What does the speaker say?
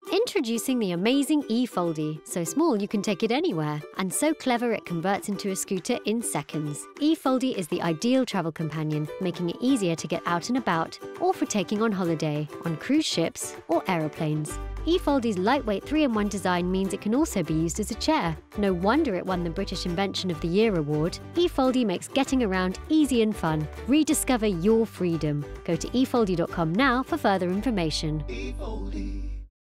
Introducing the amazing eFoldi, so small you can take it anywhere, and so clever it converts into a scooter in seconds. eFoldi is the ideal travel companion, making it easier to get out and about, or for taking on holiday, on cruise ships or aeroplanes. eFoldi's lightweight 3-in-1 design means it can also be used as a chair. No wonder it won the British Invention of the Year award. eFoldi makes getting around easy and fun. Rediscover your freedom. Go to eFoldi.com now for further information. eFoldi.